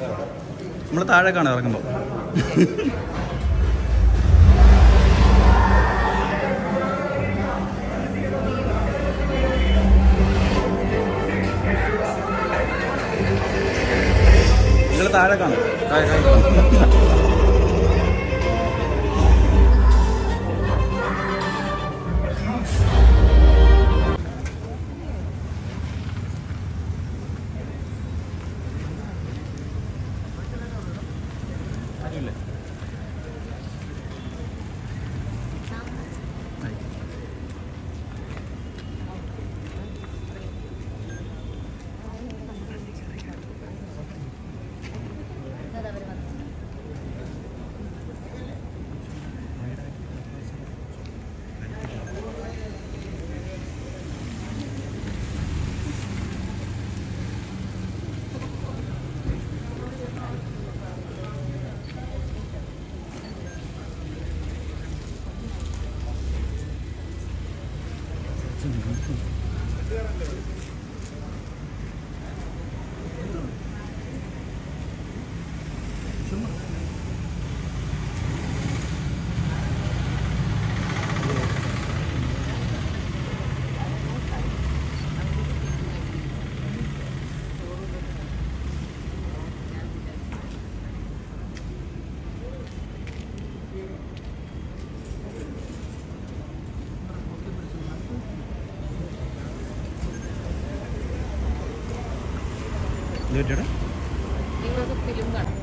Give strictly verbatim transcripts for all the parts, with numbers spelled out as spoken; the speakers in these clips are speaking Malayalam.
നമ്മൾ താഴേക്കാണ് ഇറങ്ങുമ്പോൾ. നിങ്ങൾ താഴേക്കാണ്. ചേട്ടാ ഫിലിം കാണാം.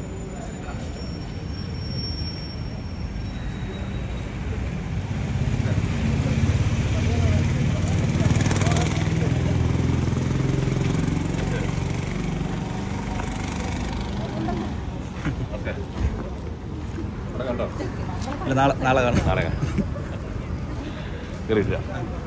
നാളെ നാളെ കാണാം. നാളെ കാണാം. കയറിയില്ല.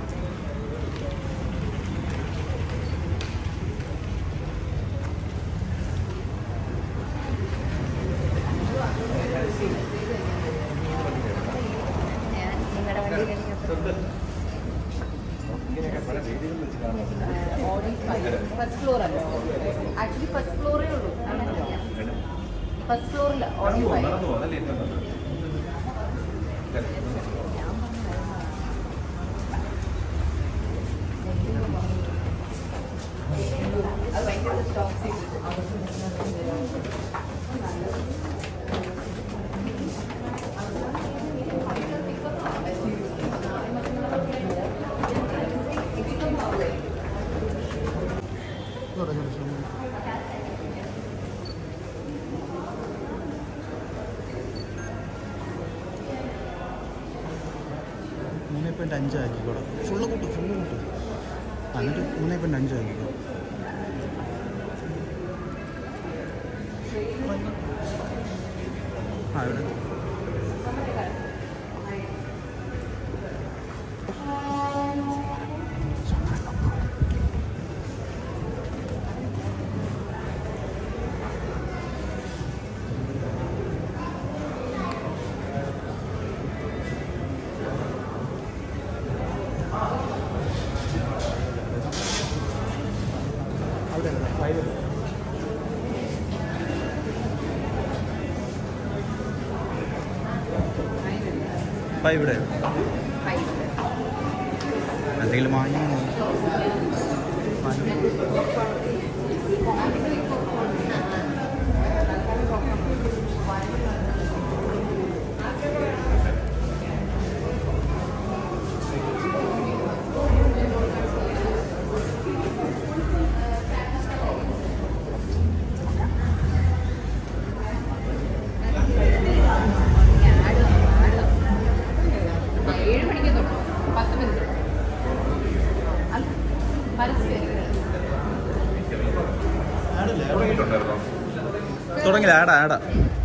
ഫസ്റ്റ് ഫ്ലോർ അല്ല, ആക്ച്വലി ഫസ്റ്റ് ഫ്ലോറേ ഉള്ളൂ. ഫസ്റ്റ് ഫ്ലോറില്ല ഓടി ഫൈവ്. അത് ഭയങ്കര സ്റ്റോക്ക് ചെയ്തിട്ട് മൂന്നേ പോയിൻറ്റ് അഞ്ചാക്കിക്കോടെ. ഫുള്ള് കൂട്ടും ഫുള്ള് കൂട്ടും. എന്നിട്ട് മൂന്നേ പോയിൻറ്റ് അഞ്ചാക്കിക്കോ. ആ ഇവിടെ ഫൈവ് ഇവിടെ എന്തെങ്കിലും വാങ്ങി തുടങ്ങില്ല. ആടാ ആടാ